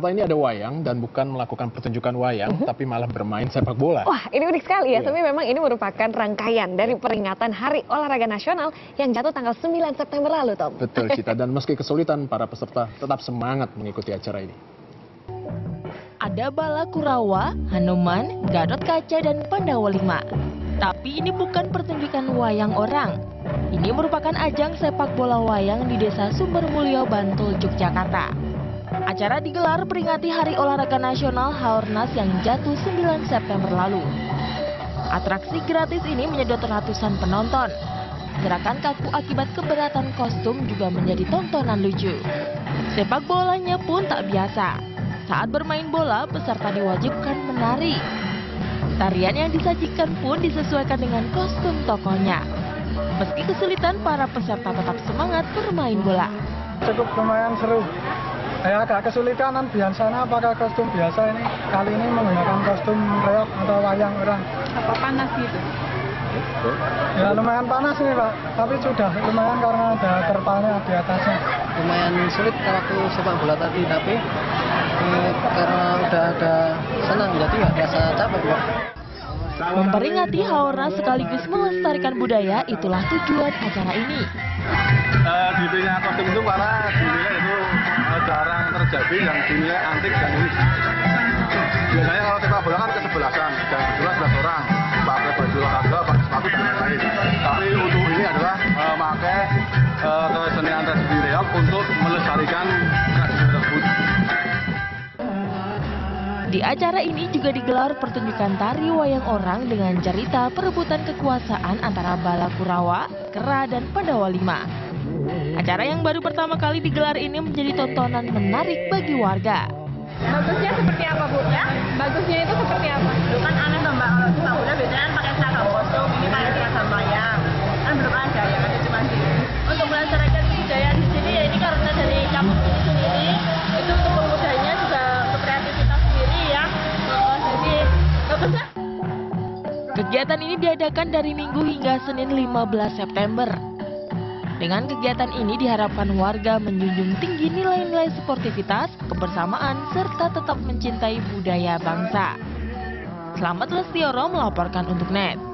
Peserta ini ada wayang dan bukan melakukan pertunjukan wayang, tapi malah bermain sepak bola. Wah, ini unik sekali ya. Iya. Tapi memang ini merupakan rangkaian dari peringatan Hari Olahraga Nasional yang jatuh tanggal 9 September lalu, Tom. Betul, Cita. Dan meski kesulitan, para peserta tetap semangat mengikuti acara ini. Ada bala Kurawa, Hanuman, Gatot Kaca, dan Pandawa 5. Tapi ini bukan pertunjukan wayang orang. Ini merupakan ajang sepak bola wayang di Desa Sumbermulyo, Bantul, Yogyakarta. Acara digelar peringati Hari Olahraga Nasional Haornas yang jatuh 9 September lalu. Atraksi gratis ini menyedot ratusan penonton. Gerakan kaku akibat keberatan kostum juga menjadi tontonan lucu. Sepak bolanya pun tak biasa. Saat bermain bola, peserta diwajibkan menari. Tarian yang disajikan pun disesuaikan dengan kostum tokohnya. Meski kesulitan, para peserta tetap semangat bermain bola. Cukup lumayan seru. Ya, agak kesulitan biasanya pakai kostum biasa, ini kali ini menggunakan kostum reok atau wayang orang. Apa panas gitu? Ya lumayan panas nih Pak, tapi sudah lumayan karena ada terpalnya di atasnya. Lumayan sulit waktu sepak bola tadi, tapi karena udah ada senang jadi nggak terasa capek Pak. Memperingati Haornas sekaligus melestarikan budaya, itulah tujuan acara ini. Dinilai kostum itu karena dinilai itu jarang terjadi yang dinilai antik dan unik. Biasanya kalau sepak bola kan kesebelasan, dan 11 orang pakai baju olahraga, pakai sepatu dan lain-lain. Tapi untuk ini adalah memakai kesenian tradisi reok untuk melestarikan tradisi tersebut. Di acara ini juga digelar pertunjukan tari wayang orang dengan cerita perebutan kekuasaan antara bala Kurawa, Kera, dan Pandawa 5. Acara yang baru pertama kali digelar ini menjadi tontonan menarik bagi warga. Bagusnya seperti apa, Bu? Ya? Bagusnya itu seperti apa? Itu kan aneh dong Mbak, kalau sepak bola biasanya kan pakai seragam kostum, ini pakai seragam wayang. Kan belum ada, ya ada cuma di sini. Untuk melestarikan budaya di sini ya ini karena dari kampung ini sendiri, itu untuk pemudanya juga untuk kreativitas sendiri ya. Jadi bagusnya. Kegiatan ini diadakan dari Minggu hingga Senin 15 September. Dengan kegiatan ini diharapkan warga menjunjung tinggi nilai-nilai sportivitas, kebersamaan, serta tetap mencintai budaya bangsa. Selamat Lestioro melaporkan untuk NET.